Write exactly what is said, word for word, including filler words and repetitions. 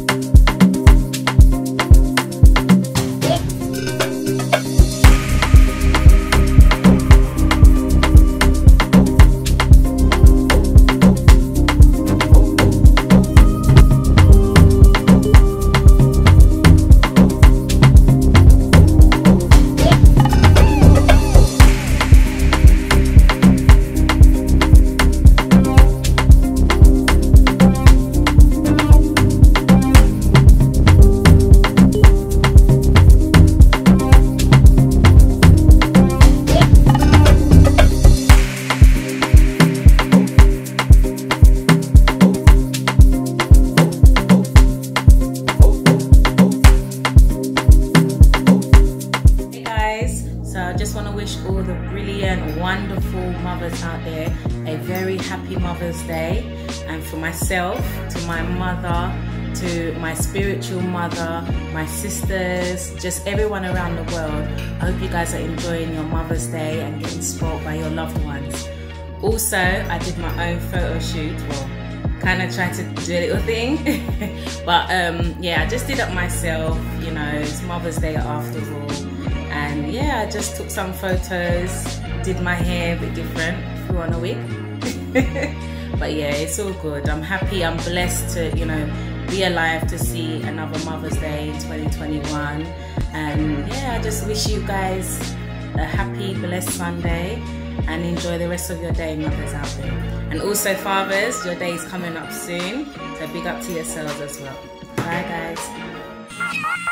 All the brilliant, wonderful mothers out there a very happy Mother's Day, and for myself, to my mother, to my spiritual mother, my sisters, just everyone around the world. I hope you guys are enjoying your Mother's Day and getting spoiled by your loved ones. Also, I did my own photo shoot, well, kind of tried to do a little thing, but um, yeah, I just did it myself, you know, it's Mother's Day after all. And yeah, I just took some photos, did my hair a bit different, threw on a wig. But yeah, it's all good. I'm happy, I'm blessed to, you know, be alive to see another Mother's Day in twenty twenty-one. And yeah, I just wish you guys a happy, blessed Sunday and enjoy the rest of your day, mothers out there. And also fathers, your day is coming up soon, so big up to yourselves as well. Bye guys.